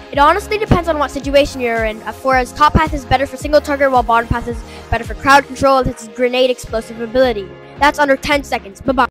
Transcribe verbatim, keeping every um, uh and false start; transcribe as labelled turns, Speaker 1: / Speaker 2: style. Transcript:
Speaker 1: It honestly depends on what situation you're in, for as top path is better for single target while bottom path is better for crowd control with its grenade explosive ability. That's under ten seconds. Bye bye.